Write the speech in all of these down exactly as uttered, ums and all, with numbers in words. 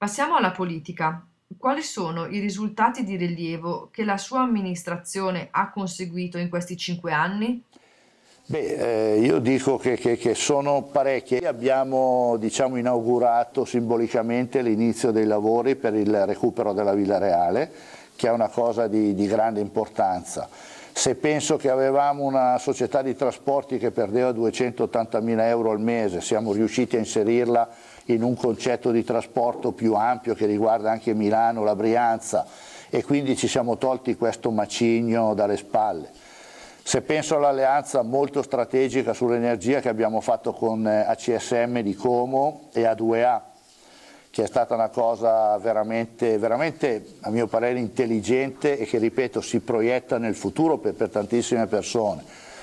Passiamo alla politica. Quali sono i risultati di rilievo che la sua amministrazione ha conseguito in questi cinque anni? Beh, eh, io dico che, che- che sono parecchie. Abbiamo, diciamo, inaugurato simbolicamente l'inizio dei lavori per il recupero della Villa Reale, che è una cosa di, di grande importanza. Se penso che avevamo una società di trasporti che perdeva duecentottantamila euro al mese, siamo riusciti a inserirla in un concetto di trasporto più ampio che riguarda anche Milano, la Brianza, e quindi ci siamo tolti questo macigno dalle spalle. Se penso all'alleanza molto strategica sull'energia che abbiamo fatto con A C S M di Como e A due A, che è stata una cosa veramente, veramente a mio parere intelligente e che, ripeto, si proietta nel futuro per, per tantissime persone.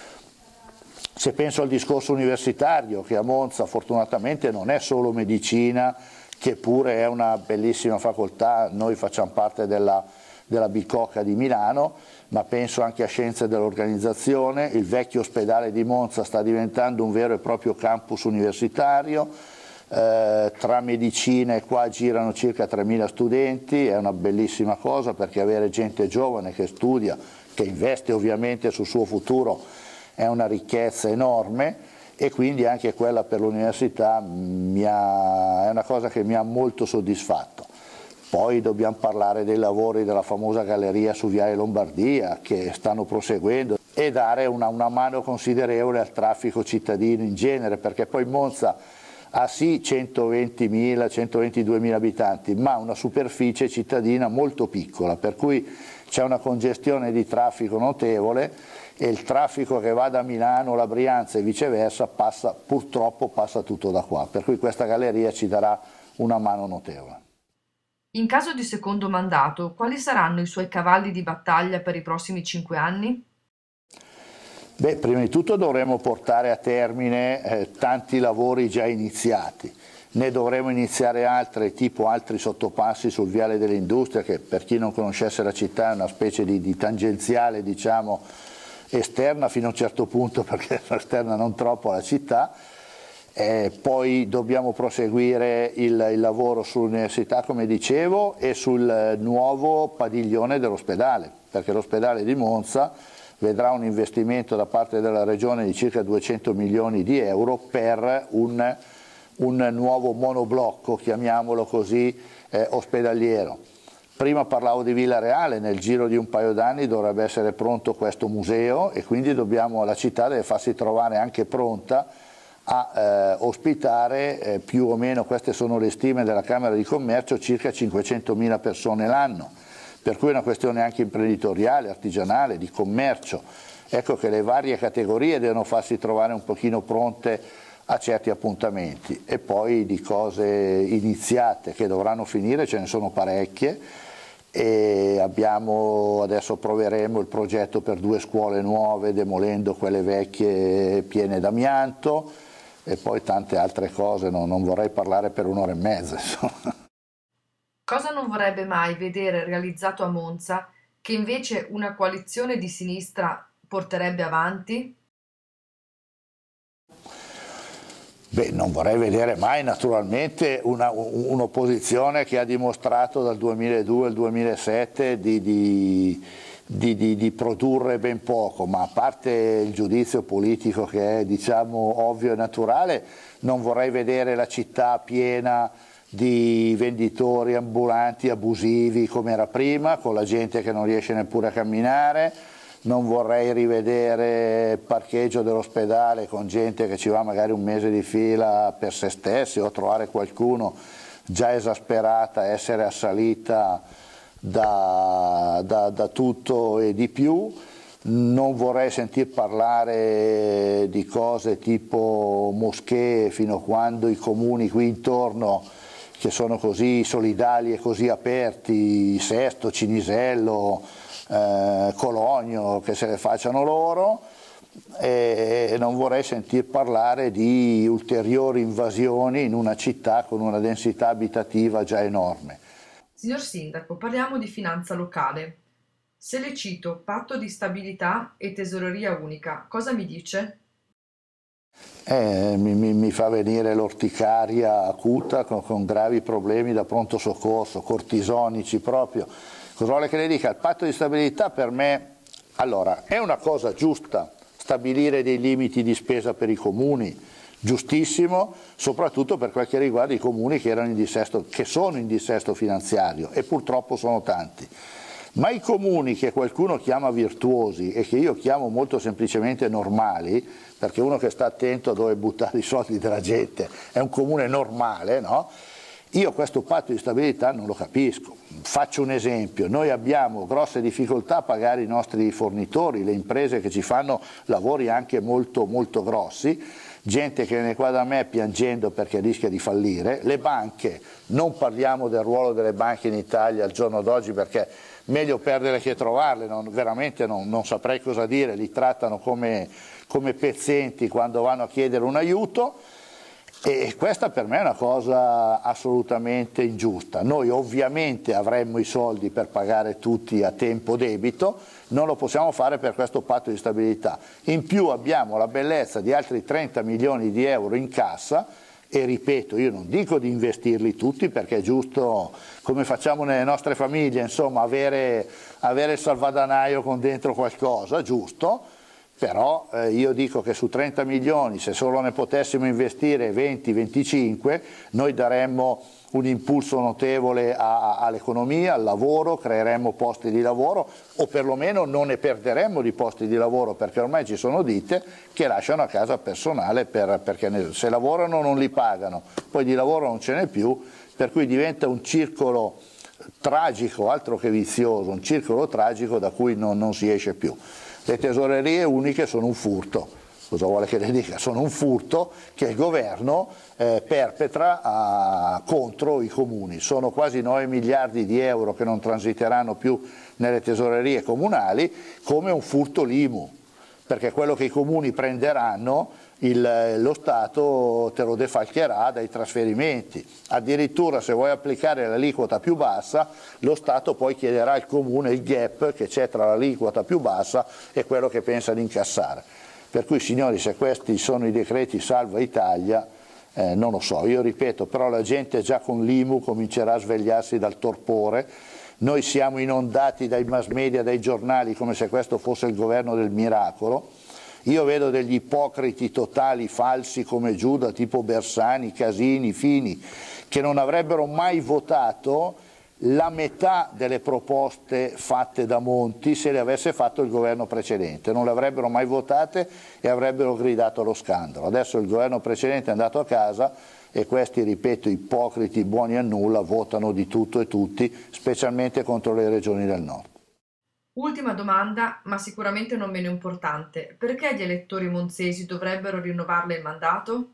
Se penso al discorso universitario, che a Monza fortunatamente non è solo medicina, che pure è una bellissima facoltà, noi facciamo parte della, della Bicocca di Milano, ma penso anche a scienze dell'organizzazione. Il vecchio ospedale di Monza sta diventando un vero e proprio campus universitario, eh, tra medicina e qua girano circa tremila studenti, è una bellissima cosa perché avere gente giovane che studia, che investe ovviamente sul suo futuro, è una ricchezza enorme, e quindi anche quella per l'università è una cosa che mi ha molto soddisfatto. Poi dobbiamo parlare dei lavori della famosa galleria su Viale Lombardia che stanno proseguendo e dare una, una mano considerevole al traffico cittadino in genere, perché poi Monza ha sì centoventimila, centoventiduemila abitanti, ma una superficie cittadina molto piccola, per cui c'è una congestione di traffico notevole e il traffico che va da Milano, la Brianza e viceversa passa, purtroppo passa tutto da qua, per cui questa galleria ci darà una mano notevole. In caso di secondo mandato, quali saranno i suoi cavalli di battaglia per i prossimi cinque anni? Beh, prima di tutto dovremo portare a termine eh, tanti lavori già iniziati, ne dovremo iniziare altri, tipo altri sottopassi sul Viale dell'Industria, che per chi non conoscesse la città è una specie di, di tangenziale, diciamo, esterna fino a un certo punto, perché esterna non troppo alla città. Eh, poi dobbiamo proseguire il, il lavoro sull'università, come dicevo, e sul nuovo padiglione dell'ospedale, perché l'ospedale di Monza vedrà un investimento da parte della Regione di circa duecento milioni di euro per un, un nuovo monoblocco, chiamiamolo così, eh, ospedaliero. Prima parlavo di Villa Reale, nel giro di un paio d'anni dovrebbe essere pronto questo museo e quindi dobbiamo, la città deve farsi trovare anche pronta a eh, ospitare eh, più o meno, queste sono le stime della Camera di Commercio, circa cinquecentomila persone l'anno, per cui è una questione anche imprenditoriale, artigianale, di commercio. Ecco che le varie categorie devono farsi trovare un pochino pronte a certi appuntamenti, e poi di cose iniziate che dovranno finire ce ne sono parecchie, e abbiamo, adesso proveremo il progetto per due scuole nuove demolendo quelle vecchie piene d'amianto, e poi tante altre cose, no, non vorrei parlare per un'ora e mezza, insomma. Cosa non vorrebbe mai vedere realizzato a Monza che invece una coalizione di sinistra porterebbe avanti? Beh, non vorrei vedere mai naturalmente un'opposizione che ha dimostrato dal duemiladue al duemilasette di, di, di, di, di produrre ben poco, ma a parte il giudizio politico che è, diciamo, ovvio e naturale, non vorrei vedere la città piena di venditori ambulanti abusivi come era prima, con la gente che non riesce neppure a camminare. Non vorrei rivedere il parcheggio dell'ospedale con gente che ci va magari un mese di fila per se stessi, o trovare qualcuno già esasperata, essere assalita da, da, da tutto e di più. Non vorrei sentir parlare di cose tipo moschee fino a quando i comuni qui intorno, che sono così solidali e così aperti, Sesto, Cinisello, eh, Cologno, che se le facciano loro, e non vorrei sentir parlare di ulteriori invasioni in una città con una densità abitativa già enorme. Signor Sindaco, parliamo di finanza locale. Se le cito patto di stabilità e tesoreria unica, cosa mi dice? Eh, mi, mi, mi fa venire l'orticaria acuta con, con gravi problemi da pronto soccorso, cortisonici proprio. Cosa vuole che le dica? Il patto di stabilità per me, allora, è una cosa giusta stabilire dei limiti di spesa per i comuni, giustissimo, soprattutto per quel che riguarda i comuni che, erano in dissesto, che sono in dissesto finanziario, e purtroppo sono tanti. Ma i comuni che qualcuno chiama virtuosi e che io chiamo molto semplicemente normali, perché uno che sta attento a dove buttare i soldi della gente è un comune normale, no? Io questo patto di stabilità non lo capisco. Faccio un esempio: noi abbiamo grosse difficoltà a pagare i nostri fornitori, le imprese che ci fanno lavori anche molto, molto grossi, gente che viene qua da me piangendo perché rischia di fallire, le banche, non parliamo del ruolo delle banche in Italia al giorno d'oggi perché meglio perdere che trovarle, non, veramente non, non saprei cosa dire, li trattano come, come pezzenti quando vanno a chiedere un aiuto, e questa per me è una cosa assolutamente ingiusta. Noi ovviamente avremmo i soldi per pagare tutti a tempo debito, non lo possiamo fare per questo patto di stabilità. In più abbiamo la bellezza di altri trenta milioni di euro in cassa, e ripeto, io non dico di investirli tutti perché è giusto, come facciamo nelle nostre famiglie, insomma, avere, avere il salvadanaio con dentro qualcosa, giusto, però eh, io dico che su trenta milioni, se solo ne potessimo investire venti venticinque, noi daremmo un impulso notevole all'economia, al lavoro, creeremmo posti di lavoro, o perlomeno non ne perderemmo di posti di lavoro, perché ormai ci sono ditte che lasciano a casa personale per, perché se lavorano non li pagano, poi di lavoro non ce n'è più, per cui diventa un circolo tragico, altro che vizioso, un circolo tragico da cui non, non si esce più. Le tesorerie uniche sono un furto. Cosa vuole che le dica? Sono un furto che il governo eh, perpetra a, contro i comuni. Sono quasi nove miliardi di euro che non transiteranno più nelle tesorerie comunali, come un furto l'I M U, perché quello che i comuni prenderanno il, lo Stato te lo defalcherà dai trasferimenti. Addirittura se vuoi applicare l'aliquota più bassa, lo Stato poi chiederà al comune il gap che c'è tra l'aliquota più bassa e quello che pensa di incassare. Per cui, signori, se questi sono i decreti salva Italia, eh, non lo so, io ripeto, però la gente già con l'I M U comincerà a svegliarsi dal torpore. Noi siamo inondati dai mass media, dai giornali, come se questo fosse il governo del miracolo. Io vedo degli ipocriti totali, falsi come Giuda, tipo Bersani, Casini, Fini, che non avrebbero mai votato la metà delle proposte fatte da Monti se le avesse fatto il governo precedente, non le avrebbero mai votate e avrebbero gridato allo scandalo. Adesso il governo precedente è andato a casa e questi, ripeto, ipocriti buoni a nulla, votano di tutto e tutti, specialmente contro le regioni del nord. Ultima domanda, ma sicuramente non meno importante: perché gli elettori monzesi dovrebbero rinnovarle il mandato?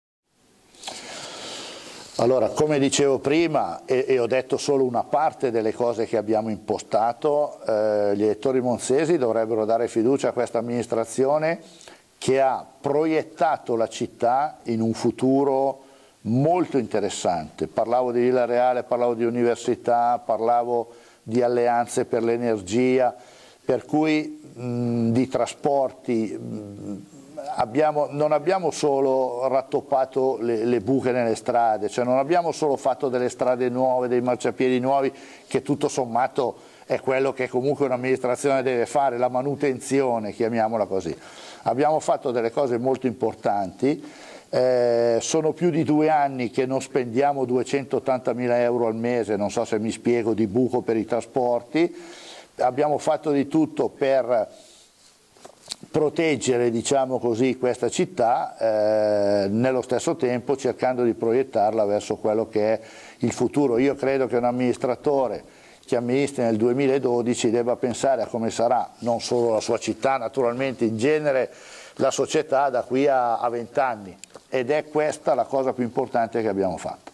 Allora, come dicevo prima, e, e ho detto solo una parte delle cose che abbiamo impostato, eh, gli elettori monzesi dovrebbero dare fiducia a questa amministrazione che ha proiettato la città in un futuro molto interessante. Parlavo di Villa Reale, parlavo di università, parlavo di alleanze per l'energia, per cui mh, di trasporti. Mh, Abbiamo, non abbiamo solo rattoppato le, le buche nelle strade, cioè non abbiamo solo fatto delle strade nuove, dei marciapiedi nuovi, che tutto sommato è quello che comunque un'amministrazione deve fare, la manutenzione, chiamiamola così. Abbiamo fatto delle cose molto importanti, eh, sono più di due anni che non spendiamo duecentottantamila euro al mese, non so se mi spiego, di buco per i trasporti. Abbiamo fatto di tutto per proteggere, diciamo così, questa città, eh, nello stesso tempo cercando di proiettarla verso quello che è il futuro. Io credo che un amministratore che amministri nel duemiladodici debba pensare a come sarà non solo la sua città, naturalmente in genere la società da qui a vent'anni, ed è questa la cosa più importante che abbiamo fatto.